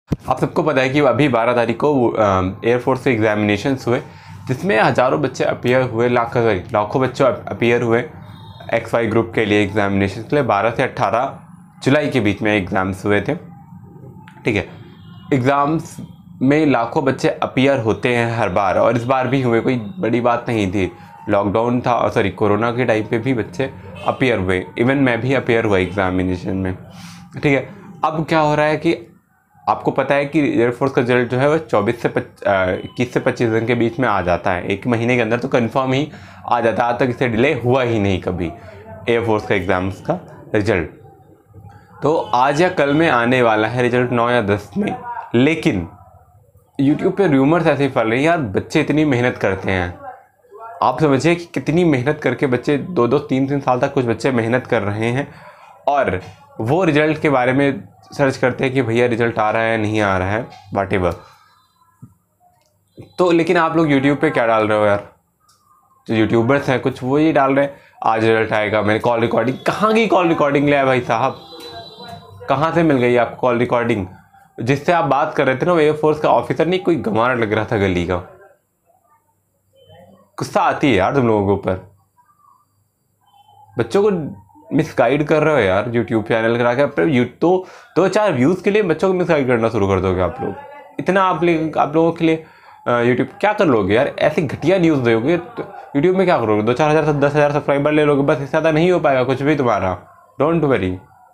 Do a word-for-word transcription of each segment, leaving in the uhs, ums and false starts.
आप सबको पता है कि अभी बारह तारीख को एयरफोर्स के एग्जामिनेशंस हुए, जिसमें हज़ारों बच्चे अपीयर हुए, लाखों सॉरी लाखों बच्चे अपीयर हुए एक्स वाई ग्रुप के लिए एग्जामिनेशन के लिए। बारह से अट्ठारह जुलाई के बीच में एग्ज़ाम्स हुए थे, ठीक है। एग्ज़ाम्स में लाखों बच्चे अपीयर होते हैं हर बार, और इस बार भी हुए, कोई बड़ी बात नहीं थी। लॉकडाउन था और सॉरी कोरोना के टाइम पे भी बच्चे अपीयर हुए, इवन मैं भी अपीयर हुआ एग्जामिनेशन में, ठीक है। अब क्या हो रहा है कि आपको पता है कि एयरफोर्स का रिजल्ट जो है वो चौबीस से इक्कीस से पच्चीस दिन के बीच में आ जाता है, एक महीने के अंदर तो कंफर्म ही आ जाता है। आज तक इसे डिले हुआ ही नहीं कभी एयरफोर्स का एग्ज़ाम्स का रिजल्ट। तो आज या कल में आने वाला है रिजल्ट, नौ या दस में। लेकिन यूट्यूब पे रूमर्स ऐसे ही फैल रही है, यार बच्चे इतनी मेहनत करते हैं, आप समझिए कि कितनी मेहनत करके बच्चे दो दो तीन तीन साल तक कुछ बच्चे मेहनत कर रहे हैं, और वो रिज़ल्ट के बारे में सर्च करते हैं कि भैया रिज़ल्ट आ रहा है नहीं आ रहा है, वाट एवर। तो लेकिन आप लोग यूट्यूब पे क्या डाल रहे हो यार, जो यूट्यूबर्स हैं कुछ वो ये डाल रहे हैं आज रिज़ल्ट आएगा, मैंने कॉल रिकॉर्डिंग। कहाँ की कॉल रिकॉर्डिंग लिया है भाई साहब, कहाँ से मिल गई आपको कॉल रिकॉर्डिंग? जिससे आप बात कर रहे थे ना वो एयरफोर्स का ऑफिसर नहीं, कोई गंवार लग रहा था गली का। गुस्सा आती है यार तुम लोगों के ऊपर, बच्चों को मिसगाइड कर रहे हो यार यूट्यूब चैनल करा के। यू तो दो चार व्यूज़ के लिए बच्चों को मिसगाइड करना शुरू कर दोगे आप लोग। इतना आप आप लोगों के लिए यूट्यूब क्या कर लोगे यार, ऐसी घटिया न्यूज़ दोगे तो यूट्यूब में क्या करोगे? दो चार हज़ार दस हज़ार सब्सक्राइबर ले लोगे, बस इससे ज़्यादा नहीं हो पाएगा कुछ भी तुम्हारा, डोंट वरी।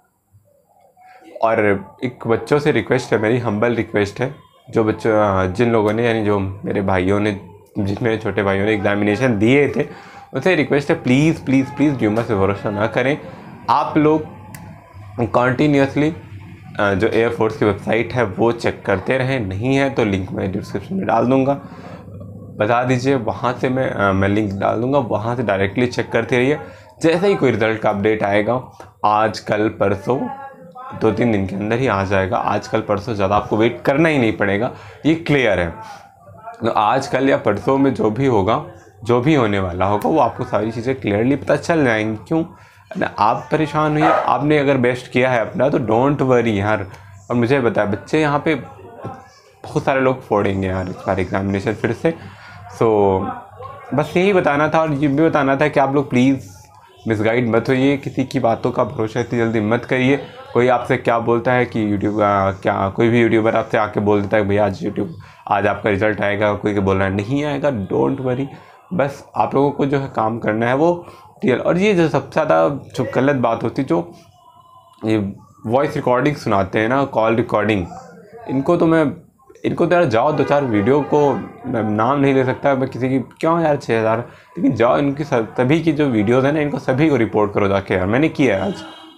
और एक बच्चों से रिक्वेस्ट है, मेरी हम्बल रिक्वेस्ट है, जो बच्चों जिन लोगों ने यानी जो मेरे भाइयों ने, जिस मेरे छोटे भाइयों ने एग्जामिनेशन दिए थे, उनसे रिक्वेस्ट है प्लीज़ प्लीज़ प्लीज़ र्यूमर से भरोसा ना करें। आप लोग कॉन्टीन्यूसली जो एयरफोर्स की वेबसाइट है वो चेक करते रहें, नहीं है तो लिंक मैं डिस्क्रिप्शन में डाल दूँगा, बता दीजिए, वहाँ से मैं आ, मैं लिंक डाल दूँगा, वहाँ से डायरेक्टली चेक करते रहिए। जैसे ही कोई रिज़ल्ट का अपडेट आएगा, आज कल परसों दो तीन दिन के अंदर ही आ जाएगा, आज कल परसों ज़्यादा आपको वेट करना ही नहीं पड़ेगा, ये क्लियर है। तो आज कल या परसों में जो भी होगा, जो भी होने वाला होगा, वो आपको सारी चीज़ें क्लियरली पता चल जाएंगी। क्यों आप परेशान हुई, आपने अगर बेस्ट किया है अपना तो डोंट वरी यार। और मुझे बताया बच्चे यहाँ पे बहुत सारे लोग फोड़ेंगे यार इस बार एग्जामिनेशन फिर से। सो बस यही बताना था, और ये भी बताना था कि आप लोग प्लीज़ मिसगाइड मत होइए, किसी की बातों का भरोसा इतनी जल्दी मत करिए। कोई आपसे क्या बोलता है कि यूट्यूब क्या कोई भी यूट्यूबर आपसे आके बोल देता है भैया आज यूट्यूब आज आपका रिज़ल्ट आएगा, कोई के बोल रहा है नहीं आएगा, डोंट वरी। बस आप लोगों को जो है काम करना है वो रियल। और ये जो सबसे ज़्यादा जो गलत बात होती है, जो ये वॉइस रिकॉर्डिंग सुनाते हैं ना, कॉल रिकॉर्डिंग, इनको तो मैं इनको तो यार जाओ, दो चार वीडियो को मैं नाम नहीं ले सकता मैं किसी की, क्यों यार छः हज़ार लेकिन जाओ इनकी सभी की जो वीडियोज़ हैं ना, इनको सभी को रिपोर्ट करो जाके यार। मैंने किया है आज,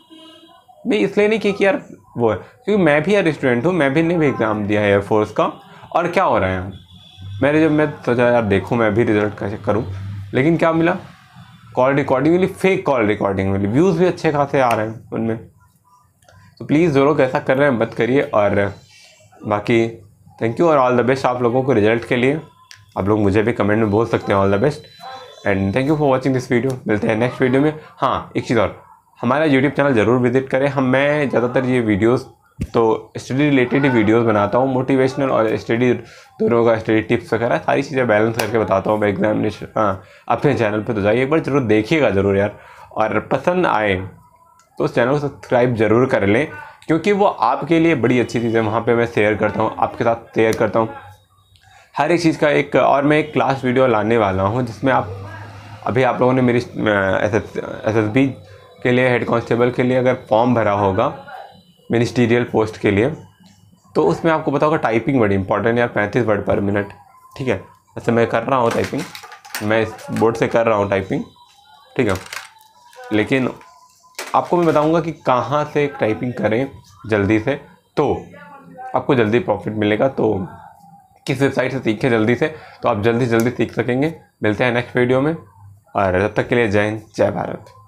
मैं इसलिए नहीं किया कि यार वो है, क्योंकि मैं भी यार स्टूडेंट हूँ, मैं भी ने भी एग्ज़ाम दिया है एयरफोर्स का। और क्या हो रहा है यार, मेरे जब मैं सोचा यार देखूँ मैं भी रिज़ल्ट कैसे करूँ, लेकिन क्या मिला, कॉल रिकॉर्डिंग मिली, फेक कॉल रिकॉर्डिंग मिली, व्यूज़ भी अच्छे खासे आ रहे हैं उनमें। तो प्लीज़ जो लोग ऐसा कर रहे हैं मत करिए। और बाकी थैंक यू और ऑल द बेस्ट आप लोगों को रिजल्ट के लिए। आप लोग मुझे भी कमेंट में बोल सकते हैं all the best, and thank you for watching this video. मिलते हैं नेक्स्ट वीडियो में। हाँ एक चीज़ और, हमारा यूट्यूब चैनल ज़रूर विजिट करें। हम मैं ज़्यादातर ये वीडियोस तो स्टडी रिलेटेड ही वीडियोस बनाता हूँ, मोटिवेशनल और स्टडी दोनों का, स्टडी टिप्स वगैरह सारी चीज़ें बैलेंस करके बताता हूँ मैं एग्जामिनेशन हाँ अपने चैनल पे। तो जाइए एक बार ज़रूर देखिएगा ज़रूर यार, और पसंद आए तो उस चैनल को सब्सक्राइब ज़रूर कर लें, क्योंकि वो आपके लिए बड़ी अच्छी चीज़ है। वहाँ पे मैं शेयर करता हूँ, आपके साथ शेयर करता हूँ हर एक चीज़ का एक। और मैं एक क्लास वीडियो लाने वाला हूँ जिसमें आप अभी आप लोगों ने मेरी एस एस बी के लिए, हेड कांस्टेबल के लिए अगर फॉर्म भरा होगा मिनिस्टीरियल पोस्ट के लिए, तो उसमें आपको पता होगा टाइपिंग बड़ी इंपॉर्टेंट यार, पैंतीस वर्ड पर मिनट, ठीक है। ऐसे मैं कर रहा हूँ टाइपिंग, मैं इस बोर्ड से कर रहा हूँ टाइपिंग, ठीक है। लेकिन आपको मैं बताऊंगा कि कहाँ से टाइपिंग करें जल्दी से, तो आपको जल्दी प्रॉफिट मिलेगा। तो किस वेबसाइट से सीखें जल्दी से, तो आप जल्दी जल्दी सीख सकेंगे। मिलते हैं नेक्स्ट वीडियो में, और तब तक के लिए जय हिंद, जय भारत।